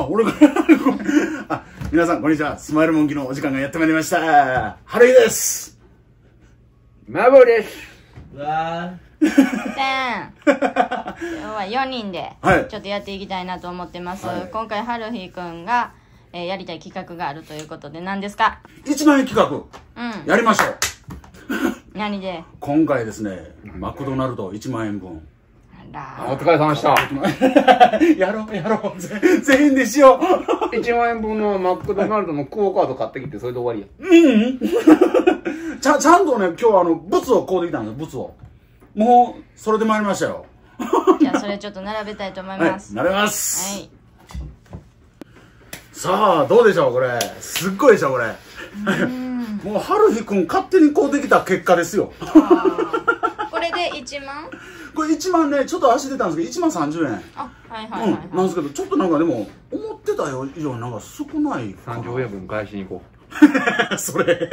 俺があ、皆さんこんにちは。スマイルモンキーのお時間がやってまいりました。ハルヒです。 マボです。 うわ今日は4人ではいちょっとやっていきたいなと思ってます、 はい、 今回はるひくんが、やりたい企画があるということで何ですか 1万円企画、やりましょう。 何で今回ですね、マクドナルド1万円分。 お疲れ様でした。 やろうやろう、全員でしよう。 1万円分のマクドナルドのクオカード買ってきてそれで終わりや。 ちゃんとね、今日はブツを買うてきたんです、ブツを。もうそれで参りましたよ。 じゃあそれちょっと並べたいと思います。 はい、並べます。 はい。 さあどうでしょうこれ。すっごいでしょこれ。もうはるひくん勝手に買うてきた結果ですよ。 これで1万？ これ1万ね、ちょっと足出たんですけど1万30円。 あ、はいはいはい、はい、 なんですけど、ちょっとなんかでも思ってた以上になんか少ないかな。 30円分返しに行こう。それ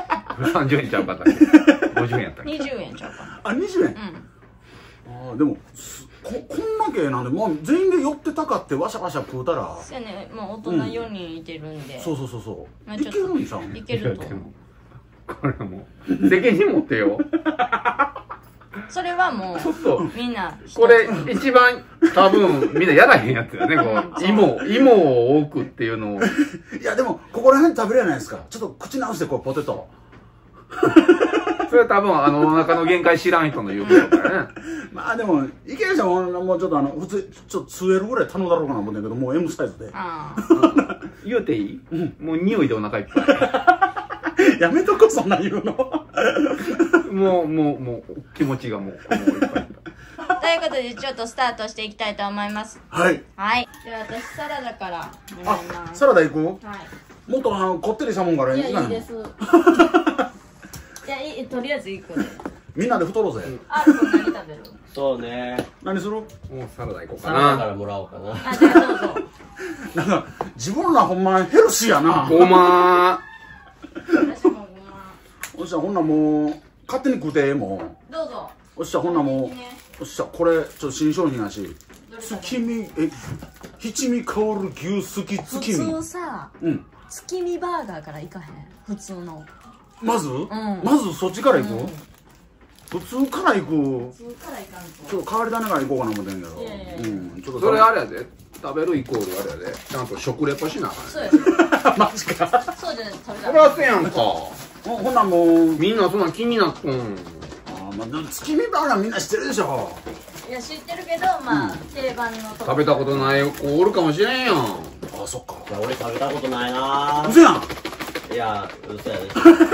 30円ちゃうかったっけ50円やったっけ 20円ちゃうかな。 あ、20円。あ、でもこんだけなんで、まあ全員で寄ってたかってわしゃわしゃ食うたら、 そうやね、もう大人4人いてるんで、 そうそうそうそう、 まあ、 いけるんちゃう？ いけると思う。 これもう責任持ってよ。 それはもうちょっとみんなこれ一番多分みんなやらへんやつだね。こう芋を多くっていうのを。 いやでもここら辺食べれないですか。ちょっと口直してこうポテト。 それは多分お腹の限界知らん人の言うことだからね。 まあでもいけるじゃん。もうちょっと普通ちょっと2Lぐらい頼んだろうかな思ってんけど、もう M サイズで。 あ言うていい？もう匂いでお腹いっぱい。 やめとこそんな言うの。 もう気持ちがもういっぱい。 ということでちょっとスタートしていきたいと思います。 はいはい。では私サラダからもらいまあ、 す。 サラダいく？ はい。 もっとこってりしたもんからいや、いいかです。いや、とりあえず1個で。 みんなで太ろうぜ。 あ、これ何食べる？ そうね。 何する？ もうサラダいこうかサラダかな。 らもらおうかな。 あ、じゃあどうぞ。 なんか自分らほんまヘルシーやな。 ごま私もごま。 おっしゃ、ほんなもう勝手に食うてもう。 どうぞ。 おっしゃ、ほんなもう、おっしゃ、これちょっと新商品やし、月見七味香る牛すき月見。 普通さ、月見バーガーからいかへん。普通の。 まずそっちから行く？普通から行く。 普通からいかんと。 ちょっと変わり種から行こうかな思ってんけど。 いやいやいやちょっとそれあれやで。食べるイコールあれやで。ちゃんと食レポしなあかんね。 そうや。 マジか。 そうじゃないと食べそたら。 りゃせやんか。 ほんなもう、 みんなそんなん気になっとん。 まあでも月見バーガーみんな知ってるでしょ。 いや、知ってるけど、まあ、定番のとこ。 食べたことない子おるかもしれんやん。 あ、そっか。 いや、俺食べたことないなうせやん。 いや、嘘やで。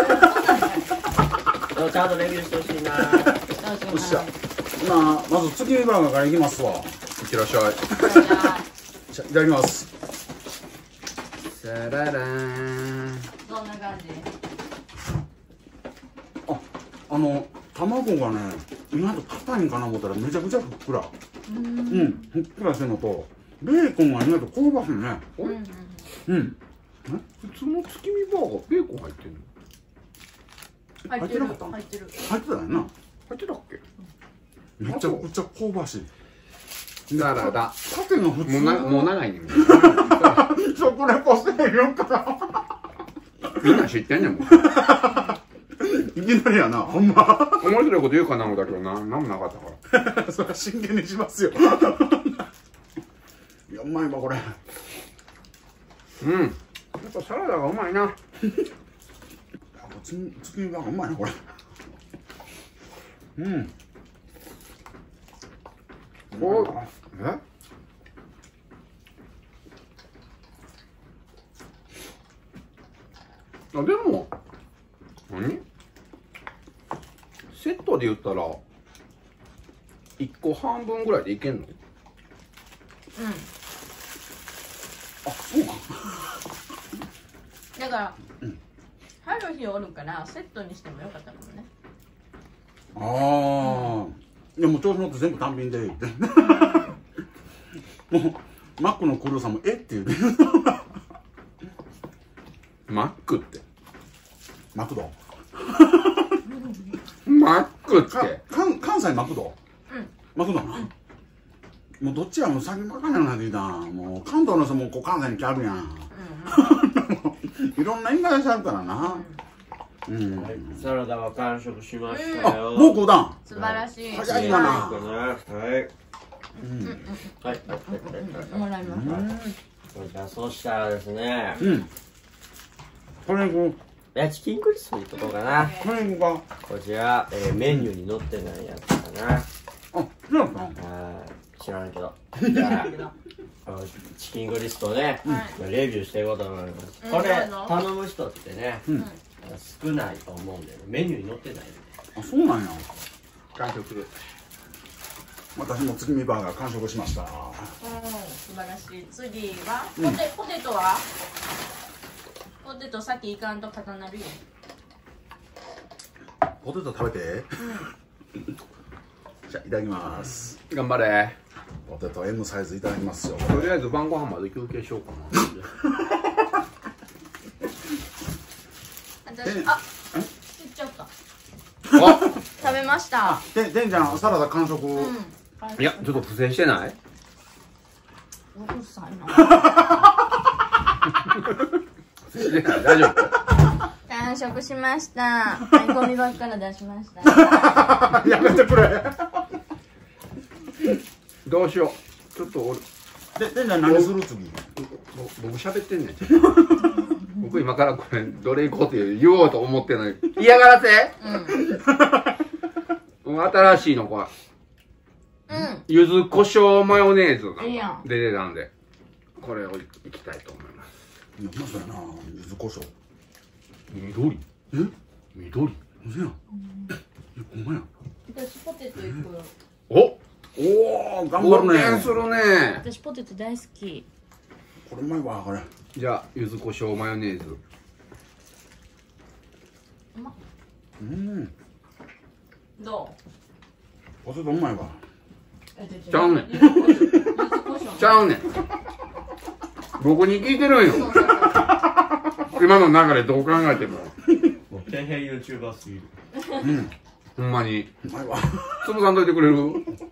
ちゃんとレビューしてほしいなよっしゃ。まず月見バーガーから行きますわ。 いってらっしゃい。 じゃいただきます。 サララーン。 どんな感じ？ 卵がね、意外と硬いんかな思ったらめちゃくちゃふっくら。ふっくらしてるのと、ベーコンが意外と香ばしいね。 普通の月見バーガーベーコン入ってんの？ 入ってる。 入ってなかった？ 入ってる。 入ってたよな。 入ってたっけ？ めちゃくちゃ香ばしい。 サラダ。 縦の普通もう長いねん。 食レポせえよんから。 みんな知ってんねんもん。 いきなりやな、ほんま。 面白いこと言うかな思ったけどなんもなかったから。 それは真剣にしますよ。いや、うまいわ、これ。 やっぱサラダがうまいな。 月見バーガーうまいな、これ。 でも何セットで言ったら1個半分ぐらいでいけんの？ あ、そうなん？ だから、ハルヒおるからセットにしてもよかったかもね。 いや、もう調子乗って全部単品で言って。もうマックのクルーさんも「えっ?」て言うて。 マックってマクド。 マックって関西マクド。マクドな。 もうどっちやもう先分かんなくなってきた。もう関東の人もこう関西に来あるやん。いろんな言い方しあるからな。うん。 サラダは完食しましたよ。 もうこうだん。 素晴らしい。 早いわな。 はい。はい。 もらいます。 じゃあそうしたらですね。 うん。これこチキンクリスプにとこうかな。 これが。 こちら、メニューに載ってないやつかな。 あ、そうなの？ 知らんけど。じゃあチキンクリスプをね、レビューしていこうと思います。これ頼む人ってね、少ないと思うんだよね。メニューに載ってないんで。 あ、そうなんや。 完食。 私も月見バーガー完食しました。 素晴らしい。次はポテトは？ポテトさっきいかんと固なるよ。 ポテト食べて。じゃあいただきます。 頑張れ。 ポテト M サイズいただきますよ。 とりあえず晩ご飯まで休憩しようかな。 私、あ、言っちゃった。 あ、 食べました。 てんちゃんサラダ完食。 いや、ちょっと不正してない？ うるさいな。 大丈夫。 完食しました。ゴミ箱から出しました。 やめてくれ。 どうしよう。ちょっと俺。 てんちゃん何する次？ 僕喋ってんねん。僕今からこれどれ行こうって言おうと思ってない。嫌がらせ？新しいのこれ。柚子胡椒マヨネーズが出てたんで、これをいきたいと思います。 いや、まさやな、柚子胡椒。 緑？緑？ 嘘やん。ほんまや。 私ポテトいく。 おお、頑張るね。 冒険するね。 私ポテト大好き。 これうまいわ、これ。 じゃあ柚子胡椒マヨネーズ。 どう？ポテトうまいわ。 ちゃうねん。ちゃうねん。僕に聞いてるんよ。今の流れどう考えても。 もう底辺 YouTuber すぎる。 ほんまに。 うまいわ。 潰さんといてくれる？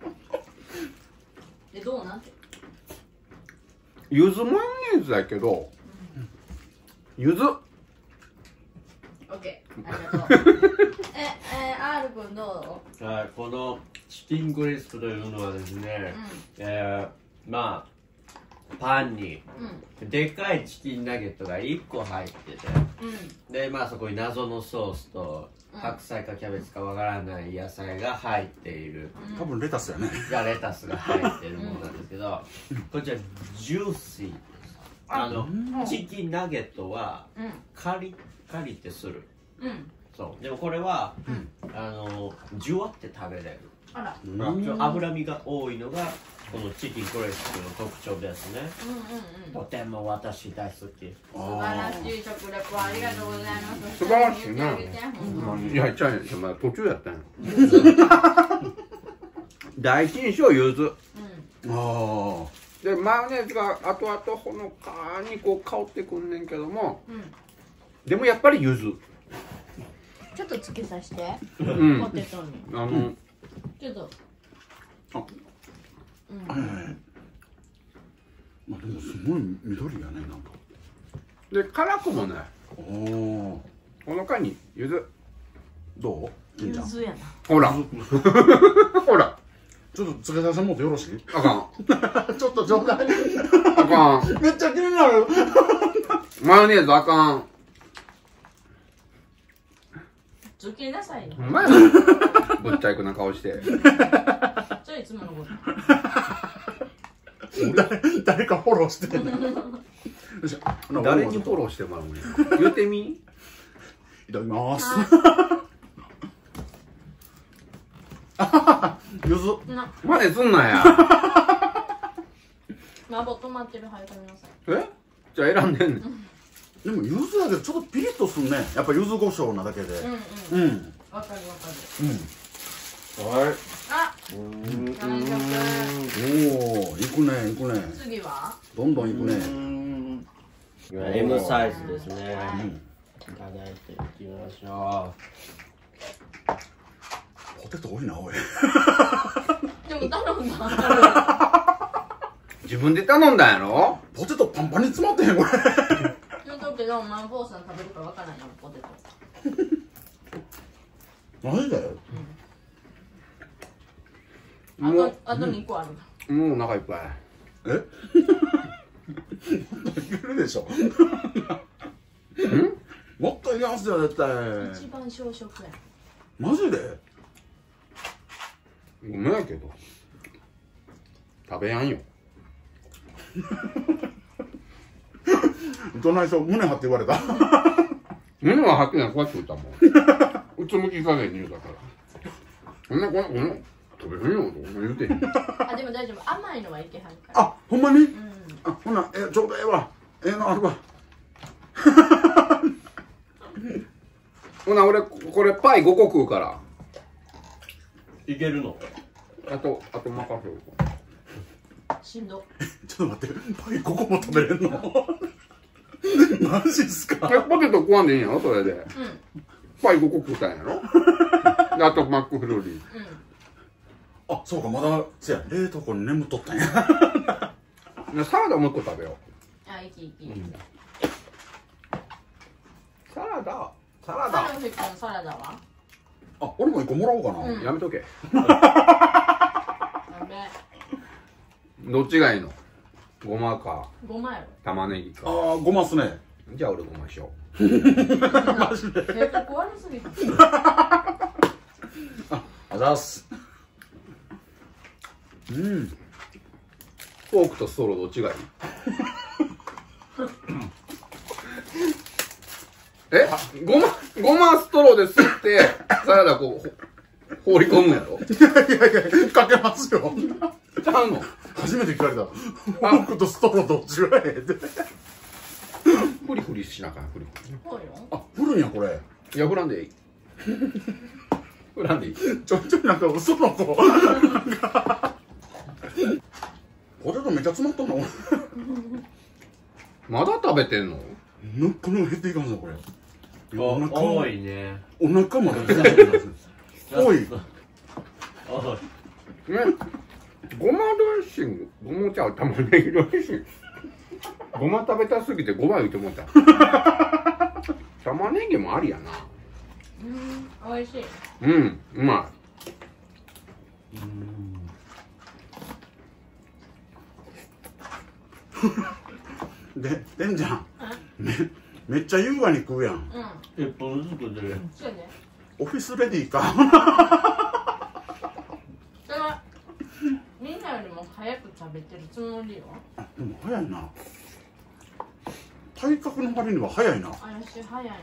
どうなんて？ 柚子マヨネーズだけど、柚子。 オッケー、ありがとう。R 君どう？ はい、このチキンクリスプというのはですね、まあパンにでかいチキンナゲットが1個入ってて、でまあそこに謎のソースと白菜かキャベツかわからない野菜が入っている、 多分レタスやね。 レタスが入っているものなんですけど、こちらジューシーです。チキンナゲットはカリカリってする。そうでもこれはジュワって食べれる。脂身が多いのがこのチキンクリスプの特徴ですね。とても私大好き。 素晴らしい食レポありがとうございます。 素晴らしいな。いや、ちゃうやん。まだ途中やったんや。第一印象柚子。でマヨネーズが後々ほのかにこう香ってくんねんけども、でもやっぱり柚子。 ちょっとつけさせて。ポテトに。ちょっと。 まあでもすごい緑やね、なんか。 で辛くもない。 ほのかに柚子。 どう？ 柚子やな。 ほら。ほら。 ちょっとつけさせてもらってよろしい？ あかん。 ちょっとちょうだい。 あかん。 めっちゃ気になる。 マヨネーズあかん。 つけなさいよ。 お前ぶっちゃいくな顔して。 それいつものこと。 誰かフォローしてんねん。 誰にフォローしてもらうの？言ってみ。 いただきます。柚子。 マネすんなや。 マボ止まってる、早く食べなさい。 え？じゃあ選んでんねん。 でも柚子だけどちょっとピリッとすんね。やっぱ柚子胡椒なだけで。 わかる。 はい。 完食。 おお、いくね、いくね。 次は？ どんどんいくね。 M サイズですね。いただいていきましょポテト多いな、おい。 でも頼んだ。 自分で頼んだんやろ。 ポテトパンパンに詰まってへんこれ。 言うとくけどマンボウさん食べるかわからないよポテト。 マジで？ あと2個ある。 もうお腹いっぱい。 え？いけるでしょ。もっといけますよ絶対。 一番小食や。 マジで？ ごめんやけど食べやんよ。 どないしょ胸張って言われた。 胸ははっきりなこうやって言ったもん。うつむき加減に言うだから。こんな食べへんよと言うてへん。 あでも大丈夫甘いのはいけはんから。 あほんまに？ うん。 あほなちょうどええわ。ええのあるわ。 ほな俺これパイ5個食うから。 いけるの？ あと任せる。 しんど。 ちょっと待ってパイ5個も食べれんの？マジっすか？ ポテト食わんでいいんやろそれで。 うん。 パイ5個食うたんやろ。であとマックフルーリー。 あそうかまだせや冷凍庫に眠っとったんや。 サラダもう1個食べよう。 あいき。 サラダ。 サラダは？ あ俺も1個もらおうかな。 うんやめとけ。 やべ。 どっちがいいの？ごまかごまやろ。 玉ねぎか。 ああごますね。 じゃあ俺ごましよマジで。 計画悪すぎた。 あざっす。うん。 う。フォークとストローどっちがいい？え？ごまストローで吸ってサラダこう放り込むやろ？ いやかけますよ。 ちゃうの？ 初めて聞かれた。フォークとストローどっちがええって。 フリフリしなあかん。フリフそうよ。 あ振るんやこれ。 リ。いや、振らんでいい。振らんでいい。 ちょいなんか嘘の子。ポテトめっちゃ詰まったの。 まだ食べてんの？ ぬっくぬ減っていかんぞこれ。 多いね。 お腹まで出てる。多い。 多い。 ね。ごまドレッシング。ごまちゃう玉ねぎドレッシング。ごま食べたすぎてごま言うてもった。玉ねぎもありやな。 美味しい。 うん、うまでんちゃんめっちゃ優雅に食うやん。 うん。 一本ずつ食ってる。 そうね。 オフィスレディーか。 それはみんなよりも早く食べてるつもりよ。 でも早いな。体格の割には早いな。 私早いの。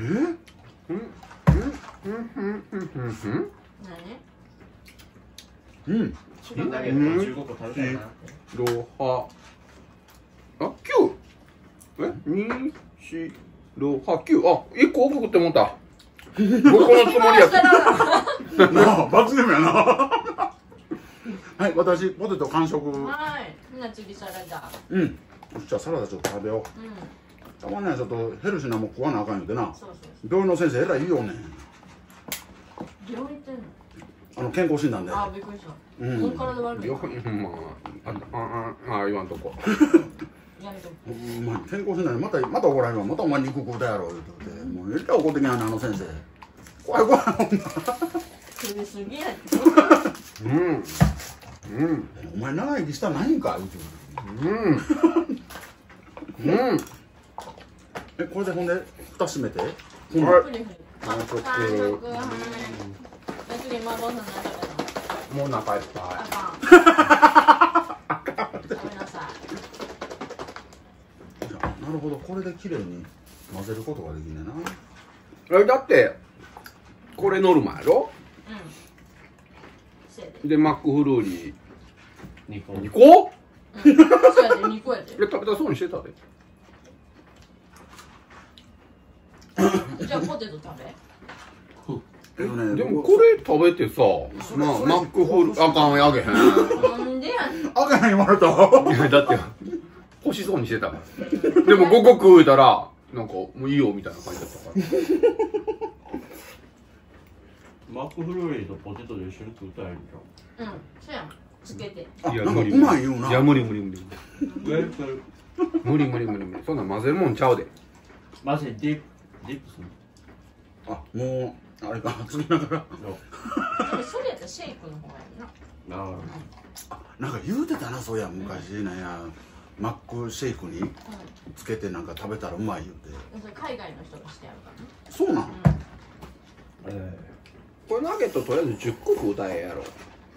何？ うん。 チキンナゲット15個食べたいな。 ロハ。あ、9。2、4、ロハ、9。あ、1個多く食ってもった。5個のつもりやった。 なあ罰ゲームやな。はい私ポテト完食。 はい。みんな次サラダ。 うん。じゃあサラダちょっと食べよう。 うん。 たまにはちょっとヘルシーなもん食わなあかんよってな。 そう。 病院の先生えらいいいよね。 病院行ってんの？ 健康診断で。 あ、びっくりした。 うんもう体悪い。 よく、まあ、言わんとこ。 やめとく。 ほんまに健康診断でまた怒られるわ。またお前肉食うたやろ言うてて、もうえらい怒ってきやんねあの先生。怖いほんな。 食べすぎやで。 お前長生きしたないんか言うて。これでほんで蓋閉めて。 はいフリフリ。 完食次麻婆さん何食べたの？ もうお腹いっぱあかん。食べなさい。 なるほどこれで綺麗に混ぜることができんねんな。 だってこれノルマやろ。 うん。せやで。 でマックフルーリ 2個。 ー2個。 そうやで2個やで。 食べたそうにしてたで。 じゃあポテト食べ。 でもでもこれ食べてさ、マックフルあかんあげへん。 なんでやねん。 あかん言われた。 いやだって欲しそうにしてたから。でも5個食うたらなんかもういいよみたいな感じだったから。 マックフルーリーとポテトで一緒に食うたらいいんじうん。そうやん。 つけて。 あ、なんかうまい言うな。 いや無理無理無理ウェルプル無理無理無理無理そんなん混ぜるもんちゃうで。 マジでディップするあ、もうあれか、つけながら。 それやったらシェイクの方がいいな。 のあ、なんか言うてたな、そうや昔なんや。マックシェイクにつけてなんか食べたらうまい言うて。 それ海外の人がしてやるからね。 そうなん。 これナゲットとりあえず10個食うたらええやろ。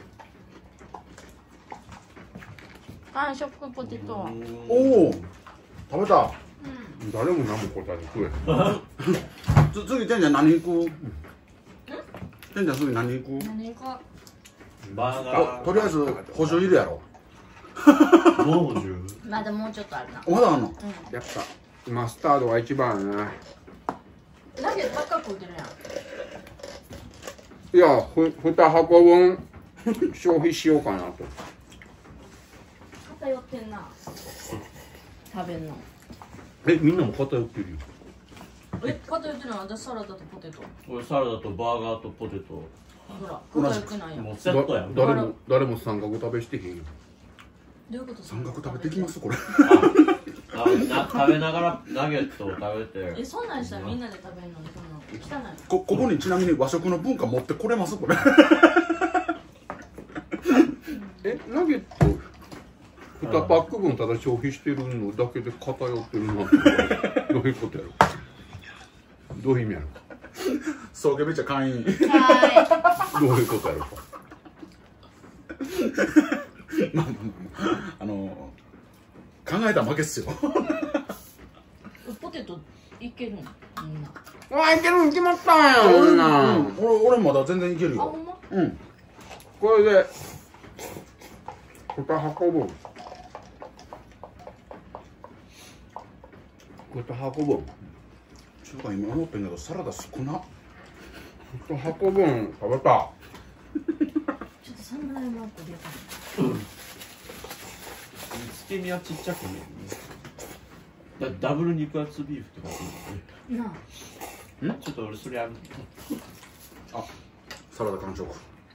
完食ポテトは。 おお、食べた。 誰も何も答えてくれ。 次てんちゃん何食う？てんちゃん次何食う？ 何か。 バーガとりあえず補助いるやろ。 ーもう10 まだもうちょっとあるな。 まだあんの？ やっぱマスタードが一番やな。 ナゲットばっか食うてるやん。 いや、2箱分消費しようかなと。 偏ってんな。食べんの。 みんなも偏ってるよ。 偏ってるのは私サラダとポテト。 俺サラダとバーガーとポテトほら、偏ってないやん。どもうセットやん誰も三角食べしてへんよ。 ういうこと？ 三角食べてきますこれ。 食べながらナゲットを食べてそんなんしたらみんなで食べるのにそんな汚い。 ここにちなみに和食の文化持ってこれますこれ。 ナゲット2パック分ただ消費してるのだけで偏ってるのってどういうことやろ。どういう意味やろ。 そうけめっちゃ会員。 はどういうことやろか。 考えたら負けっすよ。 い。ポテトいけるのみんな。 いけるに決まったんやこんなん。 俺まだ全然いけるあ、 よ。 ほんま？ うん。 これで2箱分2箱分ちゅうか今思ってんけどサラダ少な。 2箱分食べた。 ちょっとサムライマーク出た。 つけ身はちっちゃく見えるダブル肉厚ビーフって書いてあなあ。 るちょっと俺それあるあ、サラダ完食。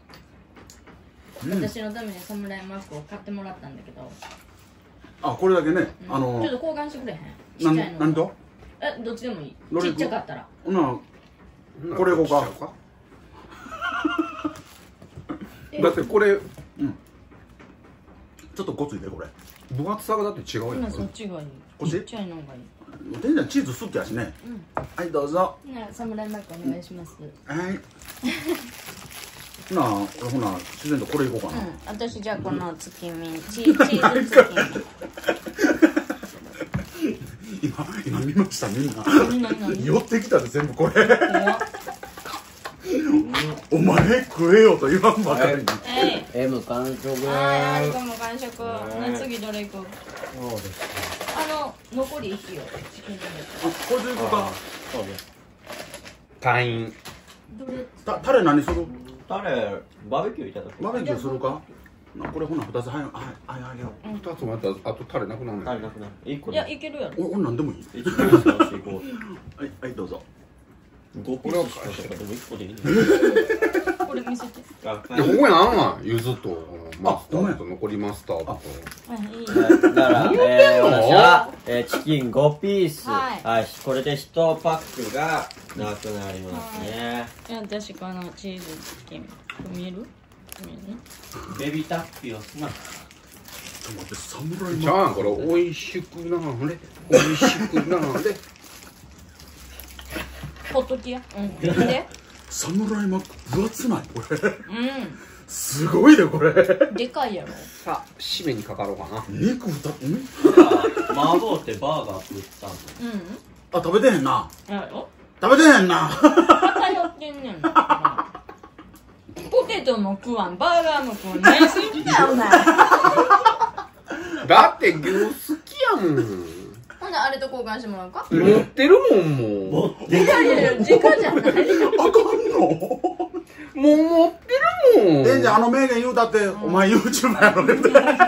私のためにサムライマークを買ってもらったんだけど。 あ、これだけね。 ちょっと交換してくれへん？ちっちゃいの。 何と？ どっちでもいい。 どれちっちゃかったら。 ほなこれいこうか。 だってこれちょっとごついでこれ。 分厚さがだって違うやん。 そっちがいい。 こっちちっちゃいのがいい。 てんちゃんチーズ好きやしね。はいどうぞ。 サムライマークお願いします。 はい。なあ、俺ほな自然とこれいこうかな。 私じゃあこの月見チーズ月今見ましたみんな。 見。 寄ってきたで全部これ。お前食えよと言わんばかりに。 M 完食はい、も完食。次どれいこう。 そうです残り1よ。チキンナゲッこれでいこうか。 そうです会員ト。どれ？ タレ何する？ タレバーベキューいただくバーベキューするか？これほな2つはいあげよ 2つもやったらあとタレなくなるタレなくなる1個いや、いけるやろ。 う。俺何でもいい。 1個で倒していこうはいはいどうぞ。 5ピースしかしたからでも1個でいいねこれ見せて。 いやここにあんわゆずとマスタードと残りマスタードといい。 だから私はチキン5ピースはいはいこれで1パックがなくなりますね私このチーズチキン。見える？ ベビータッピをすなちょっと待って侍じゃあこれ美味しくなれ美味しくなれほっときや。で？ 侍マック分厚ないこれ。 うすごいでこれ。 ん。でかいやろ。 さあ締めにかかろうかな。 肉2つ麻婆ってバーガー作ったのあ食べてへんな。 やろ？ 食べてへんな。 偏ってんねん。ポテトも食わん、バーガーも食わん。何すんだよお前。 だって牛好きやもん。 ほんであれと交換してもらうか？ 持ってるもんもう。 いやいやいや、時間じゃない。 あかんの？ もう持ってるもん。 じゃあ名言言うたって、お前 YouTuber やろね。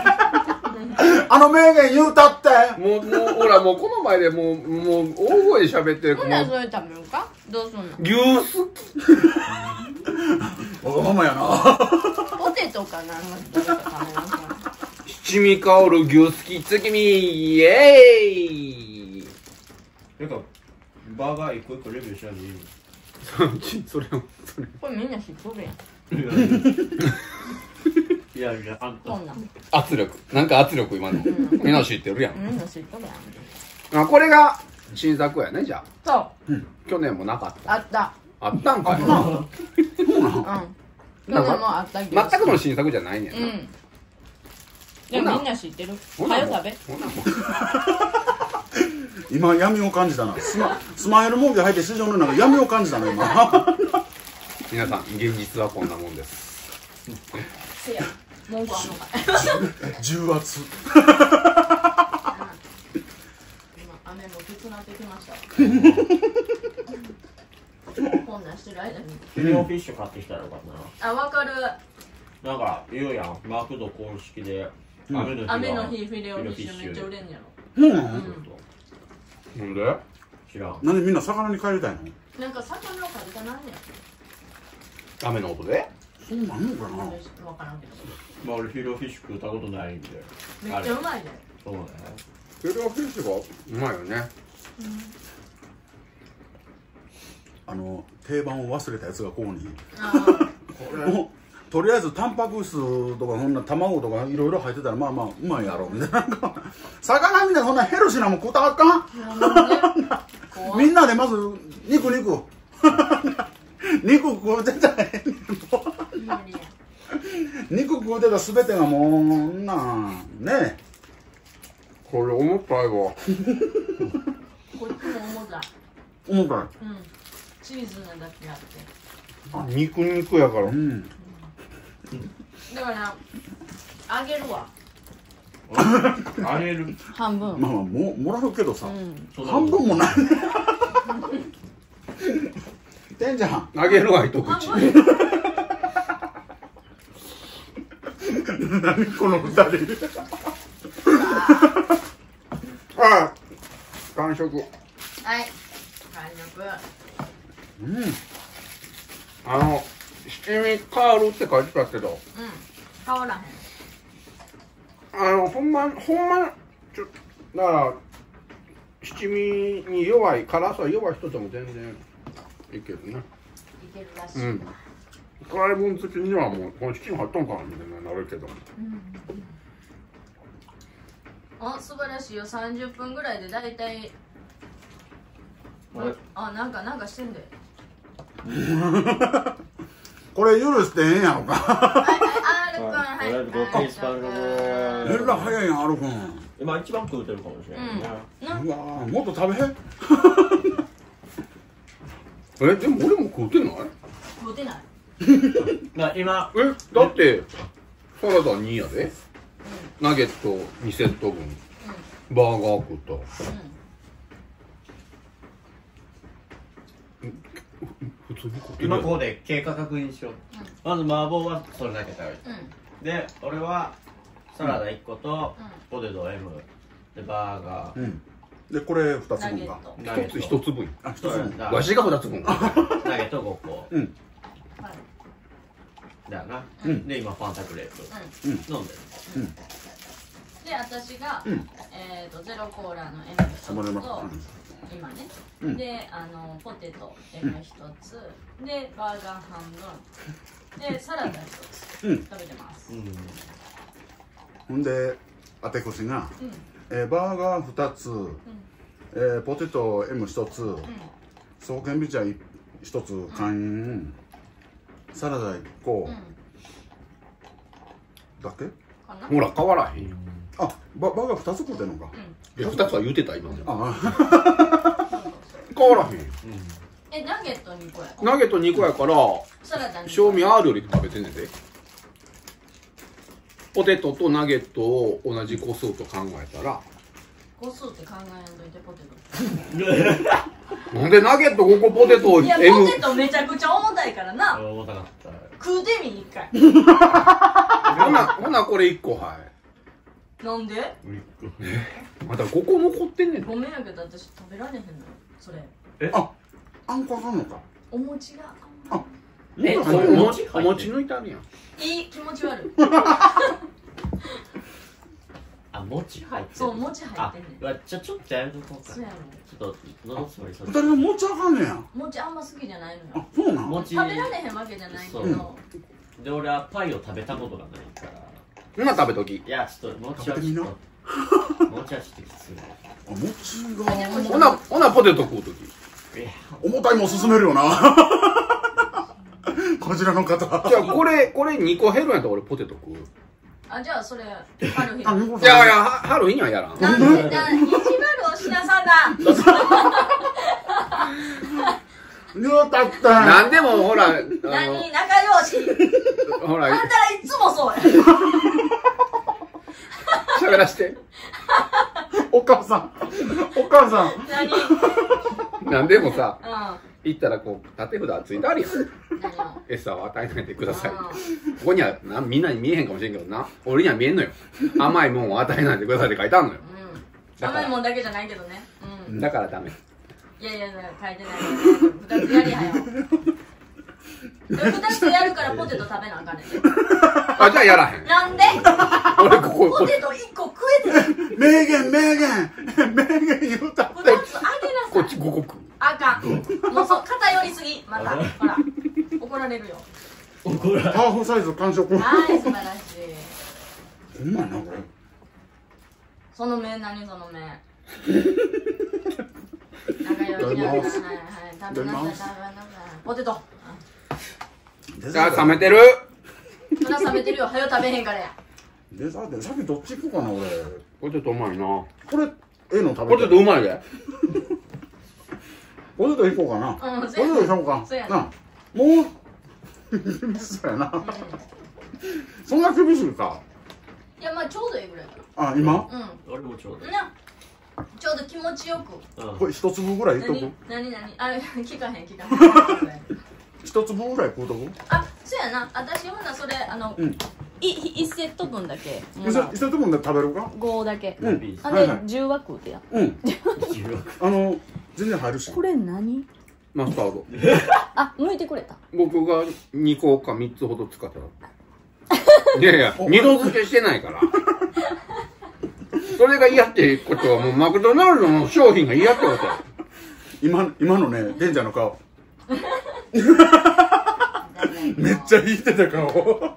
名言言うたって。 もうほらもうこの前でもう大声で喋ってるほんならそれ食べるか？どうすんの？ 牛好き。 わがままやな。 ポテトとかな誰か食べますか？ 七味香る牛すき月見イエーイ。 てかバーガー一個一個レビューしないでいいそれをこれみんな知っとるやん。 いやいや、あんたこんなん圧力なんか圧力今のみんな知ってるやん。 みんな知っとるやん。 あこれが新作やね。じゃあそう去年もなかったあった。 あったんかい。 うん。去年もあったけど。 全くの新作じゃないねんな。 うん。でもみんな知ってる。 ほなはよ食べ。 ほなもう今闇を感じたな。スマイルモーギー入って市場の中闇を感じたな今。 皆さん現実はこんなもんです。 せや。文句あんのかい。 重圧。 今雨もきつなってきましたわ。こんなんしてる間に。 フィレオフィッシュ買ってきたらよかったあ、わかる。 な。なんか言うやん、マクド公式で雨の日は雨の日フィレオフィッシュめっちゃ売れんねやろ。 なんで知らん。 なんでみんな魚に帰りたいの？ なんか魚を食べたなんね雨の音でそうなんのかん。 な。 わからんけど。 まあ俺フィレオフィッシュ食ったことないんで。 めっちゃうまいね。 そうね。 フィレオフィッシュがうまいよね。 定番を忘れたやつがここに。 あもうとりあえずタンパク質とかそんな卵とかいろいろ入ってたらまあまあうまいやろみたいな。魚みたいなそんなヘルシーなもん食うたらあかん。 あ。 みんなでまず肉肉食うてたらええねん。肉食うてたすべてがもうなんねこれ重たいわ。 こっちも重たい。 思ったらチーズなだけあって。 肉やから。 うんだからあげるわ。 あげる。 半分。 まあまあもらうけどさ、 そんなこと半分もない。てんちゃんあげるわ一口。 半分。 何この二人。 ああ完食。 はい。完食。 七味カールって書いてたけど、 変わらへん。 ほんまだから七味に弱い辛さ弱い人でも全然いけるね。 いけるらしい。 辛いもん好きにはもうこの七味入っとんかなみたいななるけど。 あ、素晴らしいよ。30分ぐらいでだいたい。あ、なんかしてんで。 これ許してええんやろか。 はい、R くん、はい。 とりあえずごテイストあるのえらい早いやん、アルくん。 今一番食うてるかもしれないね。 うわーもっと食べへん。 でも俺も食うてない？ 食うてない。 今だってサラダ2やで、ナゲット2セット分、バーガー食った。普通に食ってる。 今ここで経過確認しよう。まず麻婆はそれだけ食べる。で俺はサラダ1個とポテト M でバーガー。 でこれ2つナゲ分か。 ット。 ナゲット 1つ分。 あ、1つ分。 わしが2つ分。 ナゲット5個。だよな。で今ファンタクレープ飲んでる。 で、私がゼロコーラの M 一つと今ね。で、ポテト M 一つでバーガー半分でサラダ一つ食べてます。 ほんであてこしがバーガー2つ、ポテト M 1つ、爽健美茶1つ缶飲、サラダ1個だけ。 ほら変わらへんよ。 あ、バーガー2つ食うてんのか。 いや2つは言うてた今。 あ変わらへんよ。 ナゲット2個や。 ナゲット2個やからサラダ賞味 R より食べてんねんで。ポテトとナゲットを同じ個数と考えたら、 個数って考えんといてポテト。 なんでナゲット5個ポテト M。 いや、ポテトめちゃくちゃ重たいからな。 重たかった。 食うてみ一回。 ほなこれ1個。はい。 なんで？ まだ5個残ってんねん。 ごめんやけど私食べられへんのよそれ。 あんこあかんのか。 お餅があんまお餅お餅抜いてあるやん。 いいい気持ち悪い。 あ、餅入ってる。 そう餅入ってんねん。 ちょっとやめとこうか。 そうやろ。 ちょっと喉詰まりそう。 二人とも餅あかんねや。 餅あんま好きじゃないのあよ。 そうなん。 餅食べられへんわけじゃないけど。 で俺はパイを食べたことがないから。 今食べとき。 いやちょっと餅はちょっと餅はちょっときつい。 あ餅がほなポテト食うとき。 重たいもん勧めるよな。こちらの方。 じゃあこれ2個減るんやったら俺ポテト食う。 あ、じゃあそれ春日。 いやハロウィンにはやらん。 なんで意地悪をしなさんだ。 言うたった。 なんでもほら何仲良し。 ほらあんたらいつもそうや。 喋らして。 お母さん。 何？ なんでもさ、 う行ったらこう縦札ついてあるやん。 ん。何を？ 餌を与えないでください。ここにはみんなに見えへんかもしれんけどな。俺には見えんのよ。甘いもんを与えないでくださいって書いてあるのよ。 甘いもんだけじゃないけどね。 だからダメ。 いや書いてない。2つやりはよ。2つやるからポテト食べなあかんねん。 あ、じゃあやらへん。 なんで？ 俺こポテト1個食えてる。 名言言うたって。 2つあげなさい。 こっち5個食う。 あかん。もうそう偏りすぎ。またほら怒られるよ。 怒られる。 ハーフサイズ完食。 はい素晴らしい。 うまいなこれ。 その目何その目。仲良しやはいはい食べなさい。ポテト。 あ、冷めてる。 そら冷めてるよ。はよ食べへんからや。 デザートさっきどっち行こうかな俺。 ポテトうまいな。 これの食べて。 ポテトうまいで。 ポテト行こうかな。ポテト行こうか。 そうやな。もうそうやな。そんな厳しいか。 いやまあちょうどいいぐらいかあ今？ な。 俺もちょうど。 なちょうど気持ちよく。 これ一粒ぐらいいっとく？ 何あ聞かへん。 一粒ぐらい食うとく？ あそうやな。私ほなそれ1セット分だけ。 一セット分で食べるか 5だけ。 うんあではいはい 10は食うてや。 うん全然入るしこれ何？ マスタード。 あ剥いてくれた。 僕が2個か3つほど使ったら。いやいや、二度漬けしてないから。それが嫌ってことはもうマクドナルドの商品が嫌ってことや。 今のねデンジャーの顔めっちゃ引いてた顔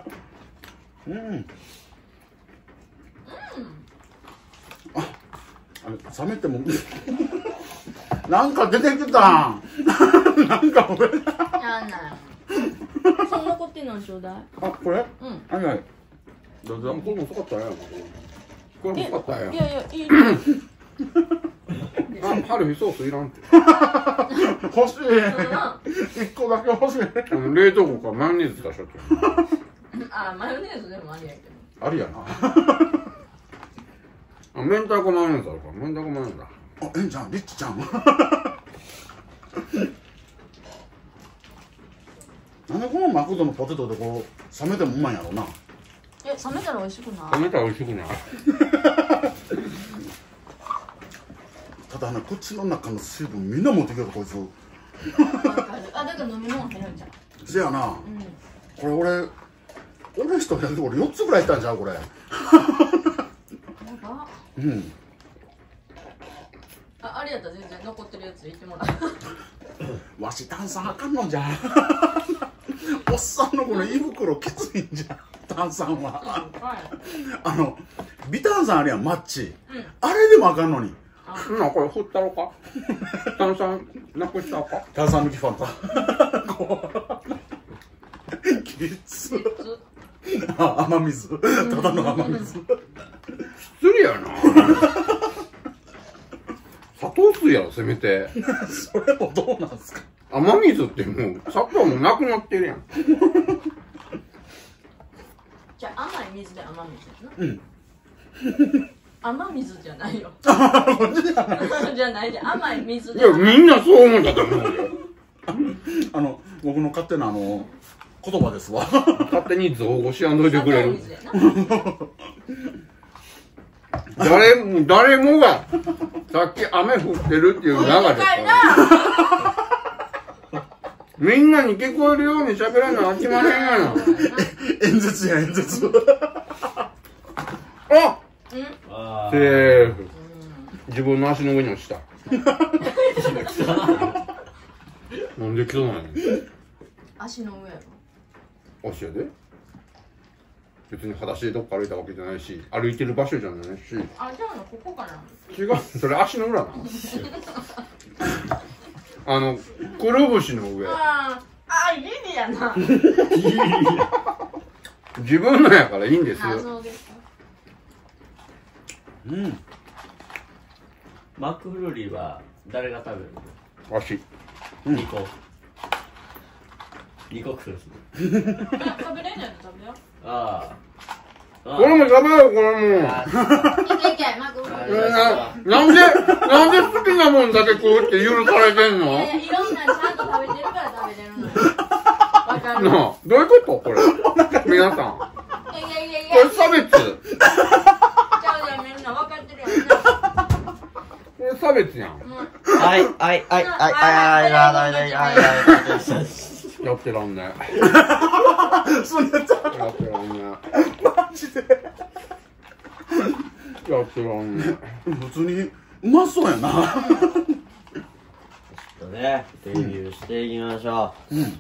冷めてもなんか出てきたなんか俺なんなんそんな残ってんのちょうだい。 あこれはいはいどうぞ。これも遅かったやん。これも遅かったやん。 いやいい。 あ、春日ソースいらんって。 欲しい1個だけ欲しい冷凍庫からマヨネーズ出しちゃったあマヨネーズでもありやけど。 ありやな明太子マヨネーズあるから、明太子マヨネーズだ。 あじゃんリッチちゃんなんでこのマクドのポテトでこう冷めてもうまいんやろうな。 冷めたら美味しくない？ 冷めたら美味しくない。 ただ口の中の水分みんな持ってきよるこいつ。 あだから飲み物減るんじゃん。 せやな、これ俺一人だけ俺4つぐらいしたんちゃうこれ。 あれやったら全然残ってるやつ言ってもらう。 わし炭酸あかんのじゃおっさんのこの胃袋きついんじゃ炭酸は。微炭酸あるやんマッチ、あれでもあかんのに。 これ振ったろか。炭酸なくしたろか。 炭酸抜きファンタきつ雨水ただの雨水失礼やな。砂糖水やろせめて。 それもどうなんすか。 雨水ってもう砂糖もなくなってるやん。 じゃあ甘い水で雨水やな。雨水じゃないよ。じゃないで甘い水で。 いやみんなそう思ったと思うよ。 僕の勝手な言葉ですわ。 勝手に造語しやんどいてくれる。 水やな。 誰もがさっき雨降ってるっていう流れ。 みんなに聞こえるように喋らなあきまへんがな。 演説や演説。 ああセーフ。自分の足の上に落ちた。なんで汚いの？ 足の上やろ。 足やで。別に裸足でどっか歩いたわけじゃないし、歩いてる場所じゃないし。 あ、じゃあここかな。 違う、それ足の裏な。くるぶしの上。 ギリやな。 自分のやからいいんですよ。 そうですか。 うん。 マクフルーリーは誰が食べるの？ 足。 2個。2個食う。 食べれんのやったら食べよう。 ああ。 これも食べよう、これも。 いけいけ、マクフルーリー。 なんで好きなもんだけ食うって許されてんの？ いろんなちゃんと食べてるから食べれるのよ。わかる。 なあ、どういうことこれ。皆さん。こいやれ差別。 ちゃうやん、みんなわかってるやんな。 これ差別やん。 はいはいはいはいはい。 やってらんね。 そんなちゃやってらんね。 マジで。 やってらんね。 普通にうまそうやな。 ね、レビューしていきましょう。はい。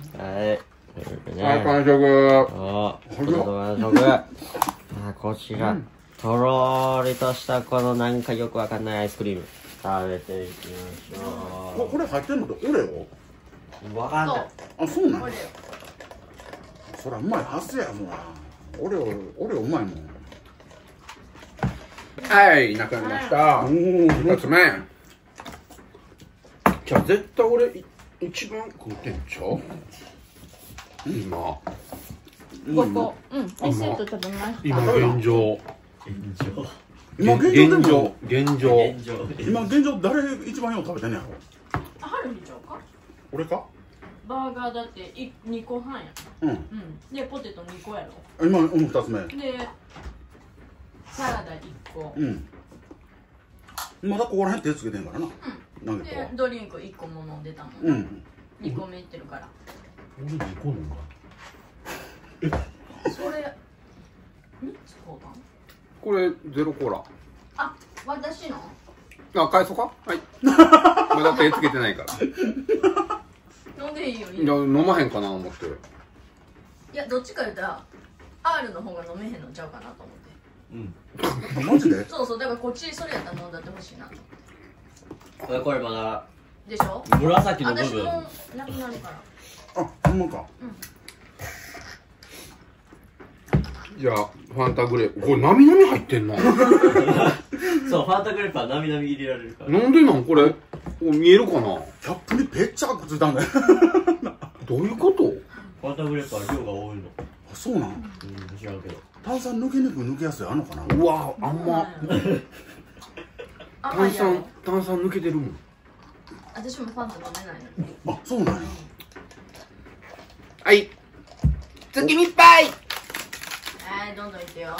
はい、完食。 完食。こちら、とろーりとしたこのなんかよくわかんないアイスクリーム。食べていきましょこれ入ってんのってオレオ？ う。わかんない。 あ、そうなの？ これよ。 そりゃうまいはずやもん。オレオうまいもん。 はい、なくなりました。2つ目。じゃあ絶対俺一番食うてんちゃう？今。 ここ。うん。セット食べました。 今現状。 今現状誰一番よう食べてんねやろ？ はるみちゃうか？ 俺か？ バーガーだって2個半や。で、ポテト2個やろ。 今2つ目。 で、サラダ1個。 まだここら辺手つけてんからな。なんで、ドリンク1個も飲んでたもん。2個目いってるから。 俺2個飲んだ。 それ、3つ買うたん？ これゼロコーラ。 あ、私の？ 返そうか？はい。まだ手つけてないから。 飲んでいいよ。 いや、飲まへんかな思って。 いや、どっちか言ったら R の方が飲めへんのちゃうかなと思って。 マジで？ そうそう、だからこっちそれやったら飲んだってほしいなと思って。 これまだでしょ？ 紫の部分。 私もなくなるから。 あ、ほんまか。 じゃあファンタグレープ。これなみなみ入ってんの？ そう、ファンタグレープはなみなみ入れられるから。 なんでなんこれ？見えるかな？ キャップにぺっちゃくついたんだよ。 どういうこと？ ファンタグレープは量が多いの。 あ、そうなん？ 知らんけど。 炭酸抜けやすいあんのかな？ うわ、あんま。炭酸抜けてるもん。 私もファンタ飲めないのに。 あ、そうなんや。 はい。月見いっぱい。 はい、どんどんいってよ。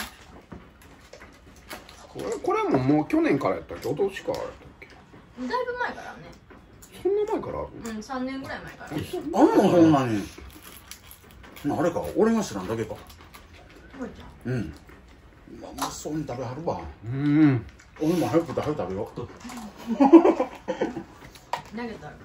これももう去年からやったっけ？おととしからやったっけ？ だいぶ前からね。 そんな前からある？ 3年ぐらい前から。 あんのそんなに。あれか、俺が知らんだけか。うん。まあ、そうに食べはるわ。俺も早く食べよう。 投げたら。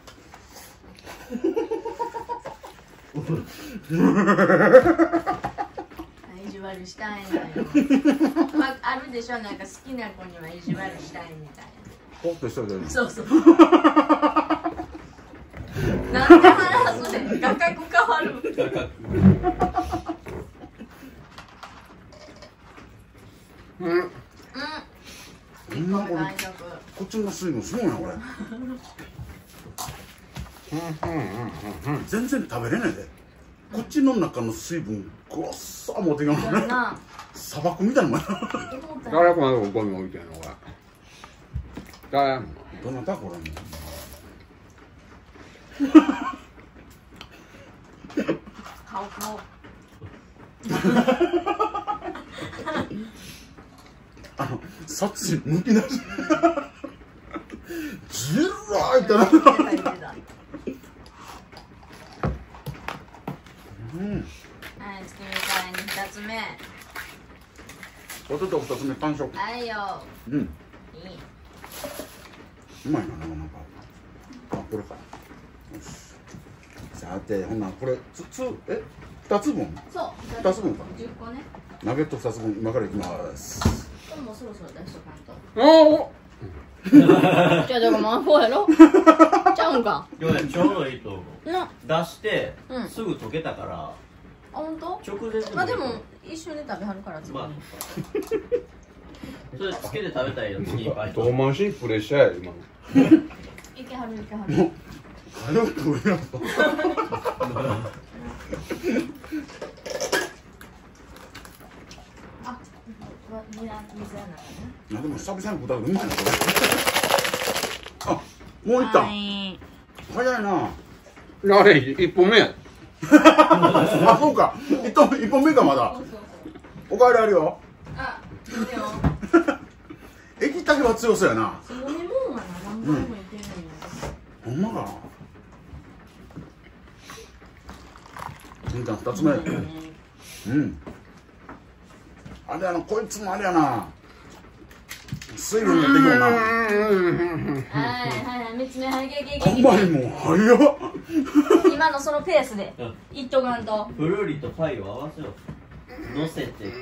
意地悪したいのよ。あるでしょ、なんか好きな子には意地悪したいみたいな。 ポッとしたけど。 そうそう。なんで話すねん。画角変わる。 こっちの水分すごいなこれ。全然食べれないで。こっちの中の水分ごっさ持ってきますね。砂漠みたいなもんや。 誰このゴミ置いてんのこれ。誰？ どなたこれ。 顔。 殺人抜き出し。じらーいってな。 はい月見カレーに2つ目。 ポテト2つ目完食。 はいよ。 うん、 いい。 うまいな、なかなか。あ、これか。よし。さて、ほんならこれ2つ分。 そう 2つ分か。 10個ね。 ナゲット2つ分今からいきます。 これもうそろそろ出しとかんと。 おおじゃあだからまあこうやろ。ちゃうんか。 ちょうどいいと思う。 な。 出して、 うんすぐ溶けたからあ本当？ 直前でまあでも一緒に食べはるから次に。 まあそれつけて食べたいよ次いっぱい遠回しにプレッシャーや今の。 いけはるいけはる。 早く食えやっぱ。 あ、水やなかいやでも久々に食ったらうまいなこれ。あ、もういっな。 た。 い。 早いな。 あれ1本目や。 あ、そうか。一本目かまだそう。そうそう。 おかわりあるよ。 あ、いいよ。 液体は強そうやな。 そのレモンはな何回もいけるんや。 ほんまかな。みんちゃん2つ目。うん。あれやな、こいつもあれやな。水分持っていこうな。 はいはいはい、3つ目、はい、いけいけいけいうまいもん、早っ。 け。今のそのペースでいっとかんと。 フルーリとパイを合わせよう乗せてくる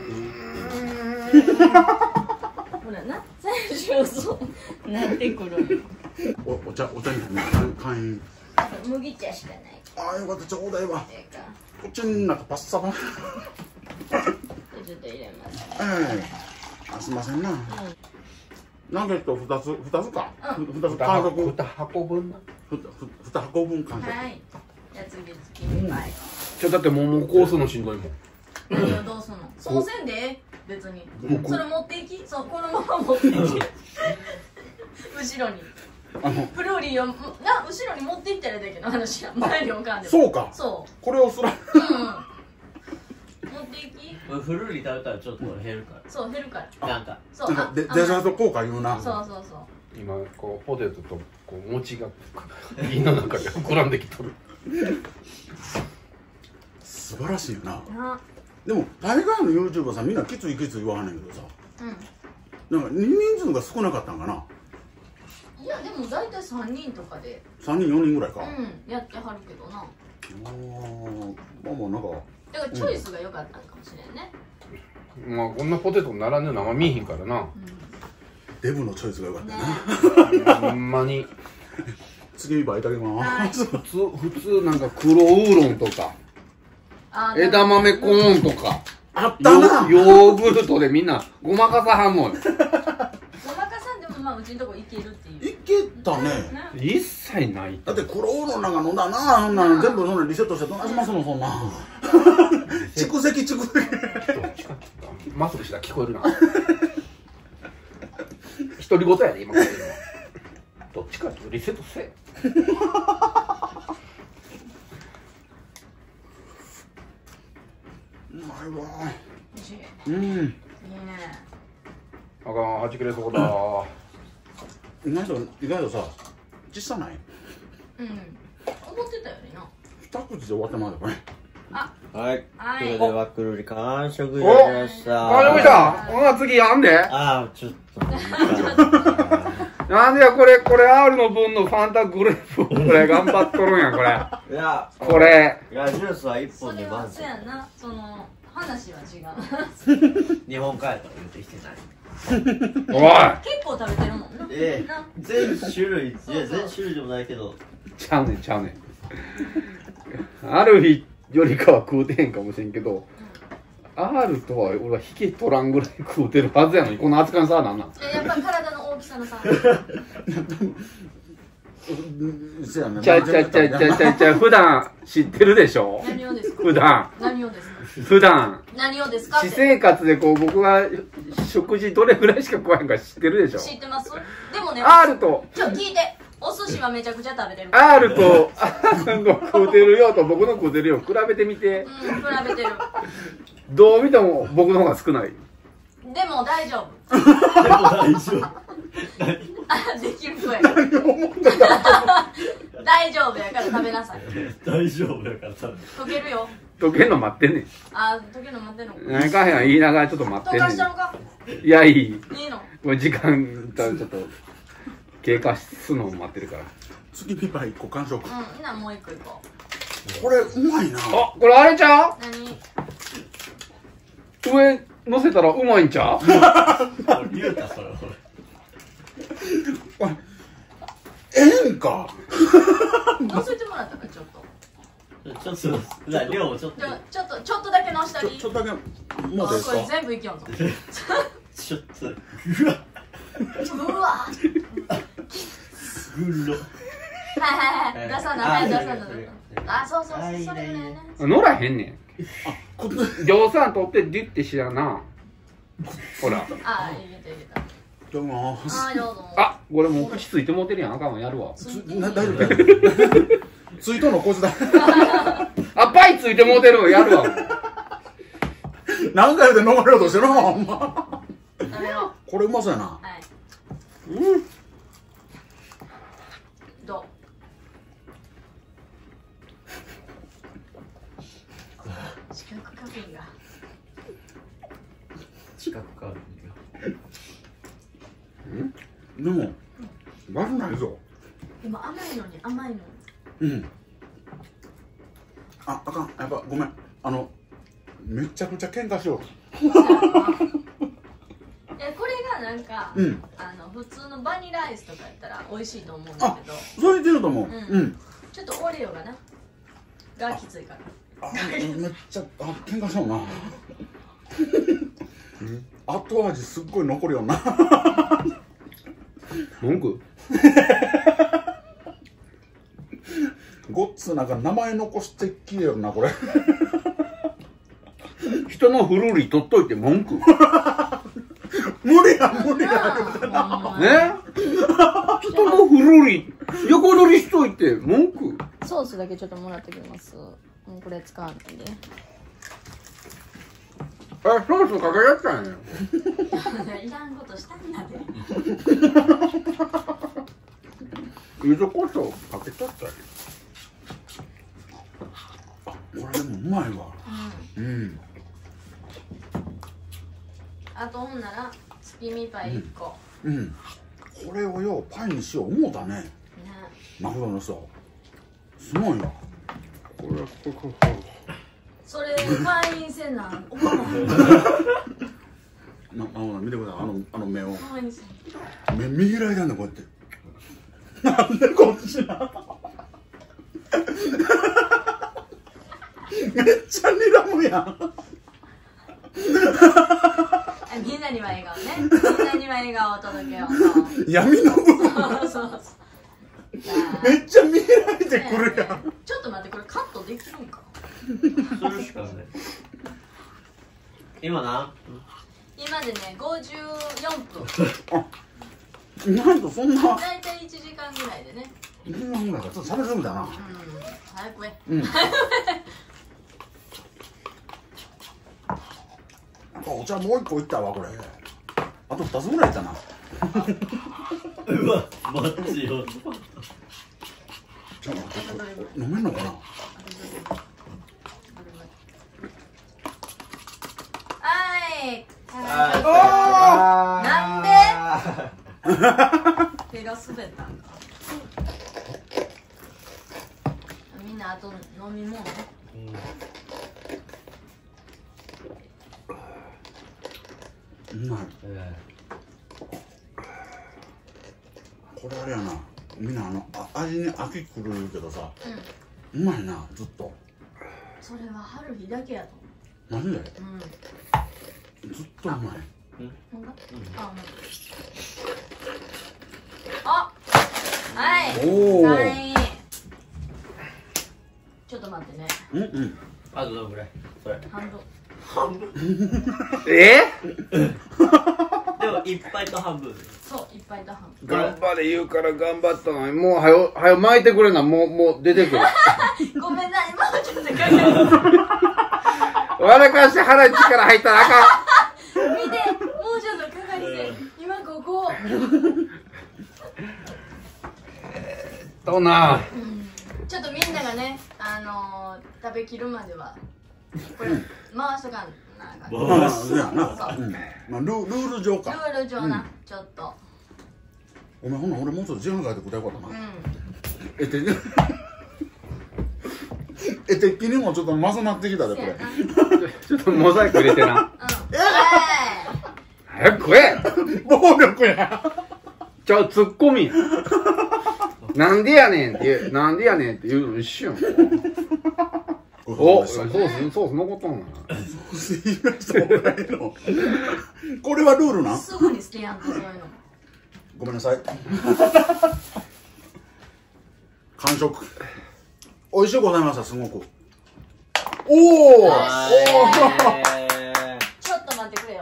ほらな、最初そうなってくるんよ。 お茶にね、会員。 麦茶しかない。 ああ、よかった、ちょうだいわ。 ていうか、 こっちになんかパッサパ。 ちょっと入れますね。 あ、すいませんな。ナゲット2つか。2つ完食。 2箱分な。 2箱分完食。 はい。じゃあ次月見バイ。 ちょだってもうコースのしんどいもん。 何をどうすんの？そうせんで別に。それ持っていき？そう、このまま持っていき。後ろに。フルーリーをな後ろに持っていったらだけの話や。前に置かんでも。 そうか。 そこれをすら。 う。うん。持っていき？ フルーリ食べたらちょっと減るかそう、減るから。 らなんかそう。あデザート効果言うな。 そうそうそう。 今こうポテトとこう餅が胃の中で膨らんできとる。 素晴らしいよな。 な。 でも大概の YouTuber さんみんなきつい言わはんねんけどさ、 うん。 なんか人数が少なかったんかな。 いやでも大体3人とかで、 3人4人ぐらいか。 やってはるけどな。 まあまあなんかだからチョイスが良かったんかもしれんね。 まあこんなポテト並んでるのあんま見えへんからな。 デブのチョイスが良かったよね。 な。 ほんまに次にバイタリます。 普通なんか黒ウーロンとかあ枝豆コーンとかあったな。 ヨーグルトでみんなごまかさはんのよ。 ごまかさんでもまあうちのとこいけるっていう。 いけたね。 一切ない。 だって黒ウーロンなんか飲んだな。そんなの全部そんなリセットしてどないしますのそんな。蓄積。 どっちかマスクしたら聞こえるな。独り言やで今これどっちかってリセットせえ。 うまいわ。 美味しい。 うん。 いいね。 あかんはち切れそうだ。 意外とさ小さない。 うん。思ってたよりな。 二口で終わってまうでこれ。 はいはいそれではくるり完食いたしました大丈夫したほな次やんで。 ああちょっとなんでやこれ R の分のファンタグレープをこれ頑張っとるんやこれ。 いやこれいやジュースは1 そ本で満足れはそうやな。その話は違う。 日本帰ったら言ってきてないおい結構食べてるもんな。 ええな。 全種類いそうそうや全種類でもないけどちゃうねんある日よりかは食うてへんかもしれんけど R とは俺は引け取らんぐらい食うてるはずやのにこの扱いさなんなん。 やっぱ体の大きさの差。 せやね。 ちゃ普段知ってるでしょ。 何をですか。 普段何をですか。何をですかっ私て。 生活でこう僕が食事どれぐらいしか食わへんか知ってるでしょ。 知ってます。でもね。 R と聞いて。お寿司はめちゃくちゃ食べてる。 R と食うてるよと僕の食うてるよ比べてみて。 比べてる。 どう見ても僕の方が少ない。 でも大丈夫。あ、できる子やから。大丈夫やから食べなさい。 大丈夫やから多分溶けるよ。 溶けんの待ってんねん。 あ、溶けるの待ってんの。 何かへん言いながらちょっと待ってん溶かしちゃおうねか。 ん。いや、いい。 いいの。 もう時間ちょっと経過すのを待ってるから。 次ピパ1個完食。 うん、みんなもう一個いここれうまいな。 あ、これあれちゃう？ う。何？ 上乗せたらうまいんちゃう？ 言うたそれええんか。 乗せてもらったからちょっと。 ちょっと量をちょっとちょっとだけ乗したり。 ちょっとだけもうあ、 ですか。 これ全部いけよんぞ。 ちょっとうわ。 グロはいはいはい。出さな、はい出さな。あ、そうそうそう、それぐらいね。 乗らへんねん。 こ量産取ってデュッてしやな。ほら。 あ、いけたいけた。 どうも。 あ、どうぞ。 あ、これもう口ついてもうてるやん。あかんわ、やるわ。 大丈夫大丈夫。ついとんのこいつだ。 あ、パイついてもうてるわ、やるわ。 何回で飲まれようとしてるのほんま。 食べよこれうまそうやな。 う。はい。 うん。 どう？視覚過敏が。 近くかでも悪ないぞ。 でも甘いのに甘いのに。 うん。あかん、やっぱごめん。めちゃくちゃ喧嘩しよこれがなんか、 う。うん。 普通のバニラアイスとかやったら美味しいと思うんだあけど、 それ言ってると思う。 うんうん。 ちょっとオレオがながきついから。 めっちゃ喧嘩しような。後味すっごい残るよな。 文句？ ごっつなんか名前残してきれよなこれ。 人のフルーリー取っといて文句？ 無理や無理や。 ね？人のフルーリー横取りしといて文句？ ソースだけちょっともらってきます。もうこれ使わないで。 ソースかけやったんや。 いらんことしたんだで。 柚子胡椒かけとったり。 これでもうまいわ。うん。 あとほんなら月見パイ1個。 うん。これをよパイにしよう思うたね。 ね。 マクドの人。すごいわ。 これそれ会員せな。お前見てくださいあの目を。 会員せ。 目見開いたんだこうやって。なんでこっちな。めっちゃ睨むやん。 みんなには笑顔ね。みんなには笑顔を届けよう。 闇の部分そう。 めっちゃ見開いてくるやん。 ちょっと待って、これカットできるんか。 それしかない今な今でね、54分。 なんとそんな。 だいたい1時間ぐらいでね。 1時間ぐらいかちょっと喋るみたいな。 早くね。 うん。なんかお茶もう一個いったわこれ。あと2つぐらいいったな。 うわマジよちょっと飲めんのかな。 はい。 あなんで手が滑ったんか。みんなあと飲み物。 うまい。これあれやな。みんな味に飽きくる言うけどさ、うまいなずっと。 それは春日だけやとマジで？ 思う。 ずっとうまい。 ほんま？あ、はい。 おお。 はい。ちょっと待ってね。 あとどのぐらいそれ半分。 え？ でもいっぱいと半分そう、いっぱいと半分。 頑張れ言うから頑張ったのにもうはよ巻いてくれな。もう出てくる。 ごめんな、今はちょっとかける。 笑かして腹に力入ったらあかん。 見て、もうちょっとかかりで。今ここ。 とな。 ちょっとみんながね、食べきるまではこれ回しとかなあかん。 まあそうやな。まあルール上か。 ルール上な、ちょっと。 お前ほんな俺もうちょっと時間かけてくれよかったな。鉄器にもちょっとまずなってきたでこれ。 ちょっとモザイク入れてな。早く食え。 暴力や。 ツッコミ。なんでやねんって言う、なんでやねんって言うの一緒やん。お、ソース残っとんな。 これはルールなん？ すぐに捨てやんとそういうの。 ごめんなさい。完食。美味しゅうございました、すごく。おお。 ちょっと待ってくれよ。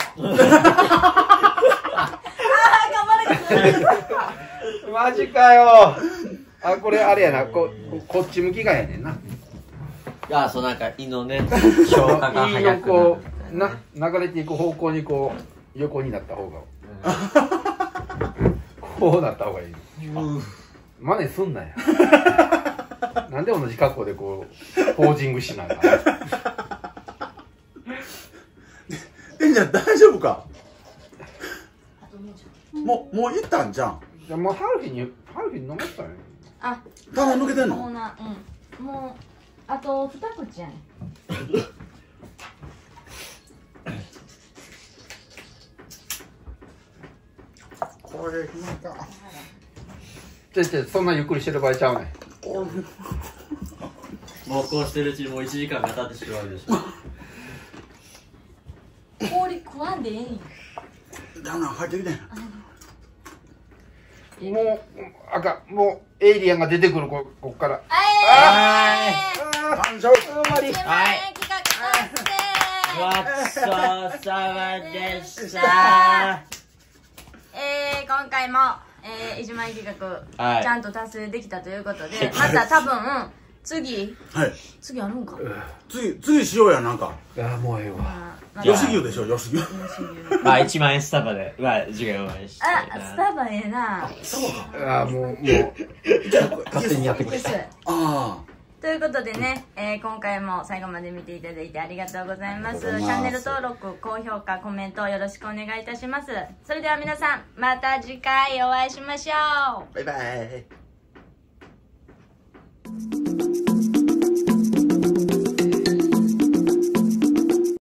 ああ、頑張れ。 マジかよ。あ、これあれやな、こっち向きがやねんな。 そうなんか胃のね、消化が早くこう流れていく方向にこう横になった方が、こうなった方がいい。真似すんなや。なんで同じ格好でこうポージングしながら。 じゃあ大丈夫か？もう行ったんじゃん。 じゃもうハルフィ飲ませたよ。 あ、棚抜けてんの？ もうあと2口やねん。 これ暇か。 そんなゆっくりしてる場合ちゃうねん。 もうこうしてるうちにもう1時間が経ってしまうでしょ。 氷食わんでええんよ。 だな、入ってきて。 もうもうエイリアンが出てくるこっから。 完食。 はい。企画達成。 ごちそうさまでした。 今回も1万円企画ちゃんと達成できたということで、また多分次あるんか。 次しようやなんか。 もうええわ。 吉牛でしょ、吉牛。 1万円スタバで授業して。 スタバええな。 もう勝手にやってくれ。 ということでね、今回も最後まで見ていただいてありがとうございます。チャンネル登録、高評価、コメントよろしくお願いいたします。それでは皆さん、また次回お会いしましょう。 バイバイ。